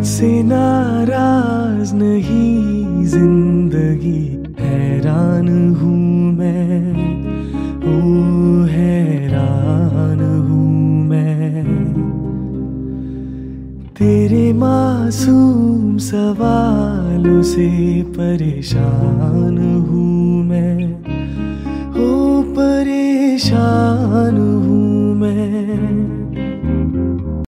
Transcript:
मुझसे नाराज नहीं जिंदगी, हैरान हूँ मैं, ओ हैरान हूँ मैं। तेरे मासूम सवालों से परेशान हूँ मैं, ओ परेशान